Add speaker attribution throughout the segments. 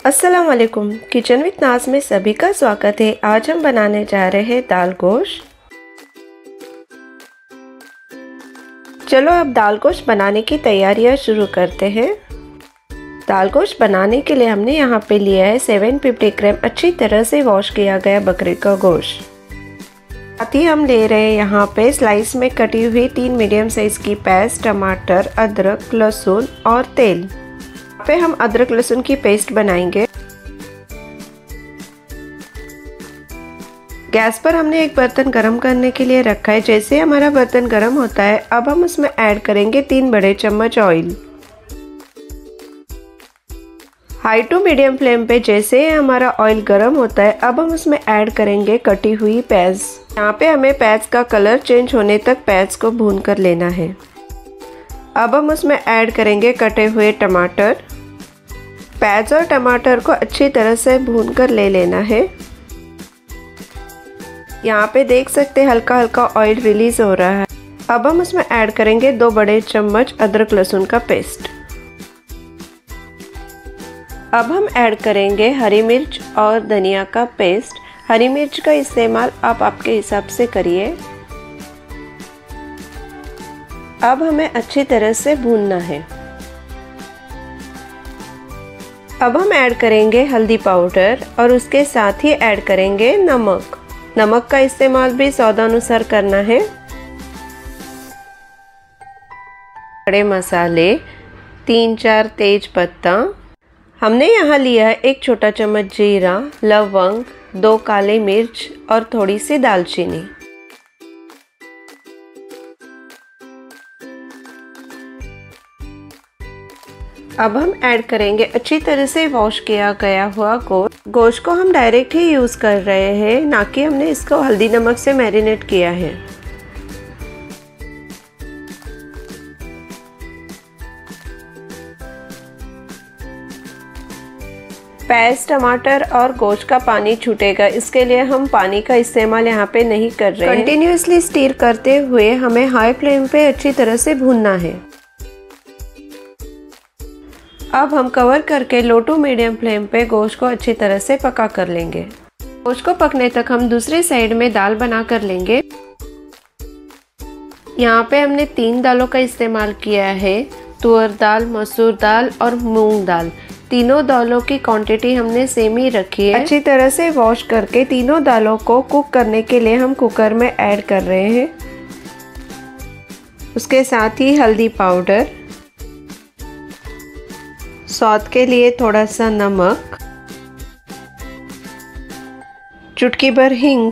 Speaker 1: अस्सलाम वालेकुम। Kitchen with नाज में सभी का स्वागत है। आज हम बनाने जा रहे हैं दाल गोश्त। चलो अब दाल गोश्त बनाने की तैयारियां शुरू करते हैं। दाल गोश्त बनाने के लिए हमने यहाँ पे लिया है 750 ग्राम अच्छी तरह से वॉश किया गया बकरे का गोश्त। साथ ही हम ले रहे हैं यहाँ पे स्लाइस में कटी हुई 3 मीडियम साइज की प्याज, टमाटर, अदरक, लहसुन और तेल। पे हम अदरक लहसुन की पेस्ट बनाएंगे। गैस पर हमने एक बर्तन गरम करने के लिए रखा है। जैसे हमारा बर्तन गरम होता है अब हम उसमें ऐड करेंगे 3 बड़े चम्मच oil. High to medium flame पे जैसे हमारा ऑयल गरम होता है अब हम उसमें ऐड करेंगे कटी हुई प्याज। यहाँ पे हमें प्याज का कलर चेंज होने तक प्याज को भून कर लेना है। अब हम उसमें ऐड करेंगे कटे हुए टमाटर। प्याज और टमाटर को अच्छी तरह से भून कर ले लेना है। यहाँ पे देख सकते हैं हल्का हल्का ऑयल रिलीज हो रहा है। अब हम उसमें ऐड करेंगे 2 बड़े चम्मच अदरक लहसुन का पेस्ट। अब हम ऐड करेंगे हरी मिर्च और धनिया का पेस्ट। हरी मिर्च का इस्तेमाल आप आपके हिसाब से करिए। अब हमें अच्छी तरह से भूनना है। अब हम ऐड करेंगे हल्दी पाउडर और उसके साथ ही ऐड करेंगे नमक। नमक का इस्तेमाल भी स्वादानुसार करना है। खड़े मसाले 3-4 तेज पत्ता। हमने यहाँ लिया है 1 छोटा चम्मच जीरा, लवंग, 2 काले मिर्च और थोड़ी सी दालचीनी। अब हम ऐड करेंगे अच्छी तरह से वॉश किया गया हुआ गोश्त। गोश्त को हम डायरेक्ट ही यूज़ कर रहे हैं, ना कि हमने इसको हल्दी नमक से मैरिनेट किया है। प्याज, टमाटर और गोश्त का पानी छूटेगा, इसके लिए हम पानी का इस्तेमाल यहाँ पे नहीं कर रहे हैं। कंटिन्यूअसली स्टीर करते हुए हमें हाई फ्लेम पे अच्छी तरह से भूनना है। अब हम कवर करके लो टू मीडियम फ्लेम पे गोश्त को अच्छी तरह से पका कर लेंगे। गोश्त को पकने तक हम दूसरी साइड में दाल बना कर लेंगे। यहाँ पे हमने 3 दालों का इस्तेमाल किया है, तुअर दाल, मसूर दाल और मूंग दाल। तीनों दालों की क्वांटिटी हमने सेम ही रखी है। अच्छी तरह से वॉश करके तीनों दालों को कुक करने के लिए हम कुकर में ऐड कर रहे हैं। उसके साथ ही हल्दी पाउडर, स्वाद के लिए थोड़ा सा नमक, चुटकी भर हींग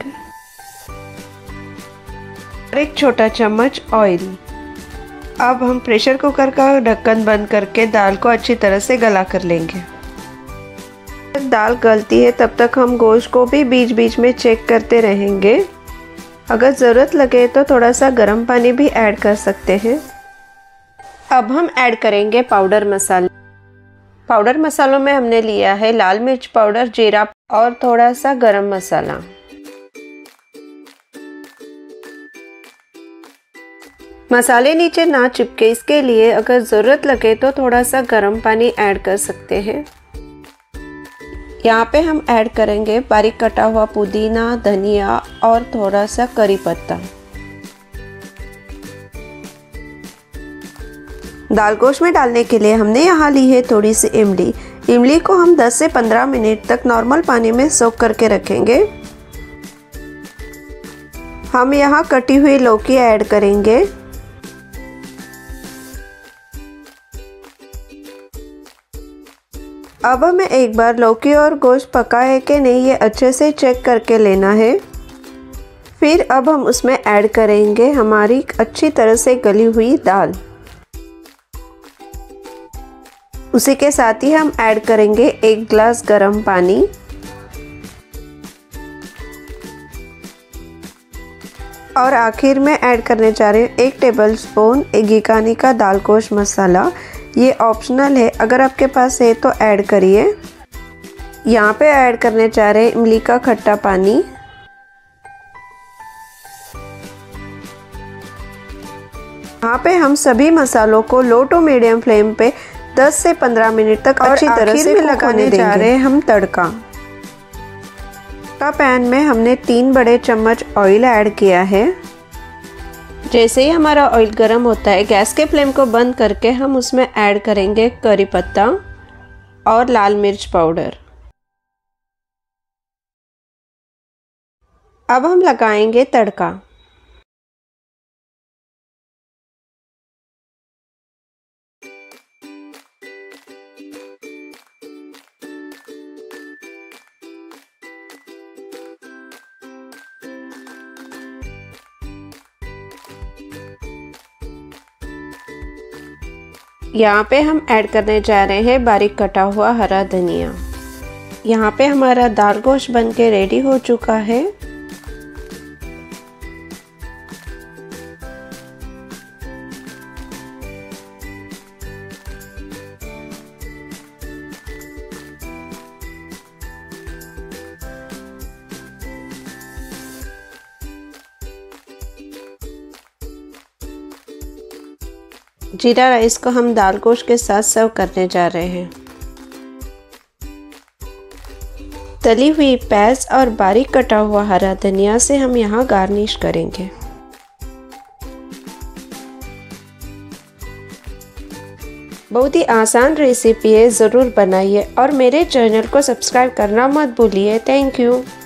Speaker 1: और 1 छोटा चम्मच ऑयल। अब हम प्रेशर कुकर का ढक्कन बंद करके दाल को अच्छी तरह से गला कर लेंगे। जब दाल गलती है तब तक हम गोश्त को भी बीच बीच में चेक करते रहेंगे। अगर ज़रूरत लगे तो थोड़ा सा गर्म पानी भी ऐड कर सकते हैं। अब हम ऐड करेंगे पाउडर मसाले। पाउडर मसालों में हमने लिया है लाल मिर्च पाउडर, जीरा और थोड़ा सा गरम मसाला। मसाले नीचे ना चिपके इसके लिए अगर ज़रूरत लगे तो थोड़ा सा गर्म पानी ऐड कर सकते हैं। यहाँ पे हम ऐड करेंगे बारीक कटा हुआ पुदीना, धनिया और थोड़ा सा करी पत्ता। दाल गोश्त में डालने के लिए हमने यहाँ ली है थोड़ी सी इमली। इमली को हम 10 से 15 मिनट तक नॉर्मल पानी में सोक करके रखेंगे। हम यहाँ कटी हुई लौकी ऐड करेंगे। अब हमें एक बार लौकी और गोश्त पका है कि नहीं ये अच्छे से चेक करके लेना है। फिर अब हम उसमें ऐड करेंगे हमारी अच्छी तरह से गली हुई दाल। उसी के साथ ही हम ऐड करेंगे 1 गिलास गर्म पानी। और आखिर में ऐड करने जा रहे हैं 1 टेबलस्पून घीकानी का दाल गोश्त मसाला। ये ऑप्शनल है, अगर आपके पास है तो ऐड करिए। यहाँ पे ऐड करने जा रहे हैं इमली का खट्टा पानी। यहाँ पे हम सभी मसालों को लो टू मीडियम फ्लेम पे 10 से 15 मिनट तक अच्छी तरह से लगाने जा रहे हैं हम तड़का। पैन में हमने 3 बड़े चम्मच ऑयल ऐड किया है। जैसे ही हमारा ऑयल गर्म होता है, गैस के फ्लेम को बंद करके हम उसमें ऐड करेंगे करी पत्ता और लाल मिर्च पाउडर। अब हम लगाएंगे तड़का। यहाँ पे हम ऐड करने जा रहे हैं बारीक कटा हुआ हरा धनिया। यहाँ पे हमारा दाल गोश्त बनके रेडी हो चुका है। जीरा राइस को हम दाल गोश्त के साथ सर्व करने जा रहे हैं। तली हुई प्याज और बारीक कटा हुआ हरा धनिया से हम यहाँ गार्निश करेंगे। बहुत ही आसान रेसिपी है, ज़रूर बनाइए और मेरे चैनल को सब्सक्राइब करना मत भूलिए। Thank you.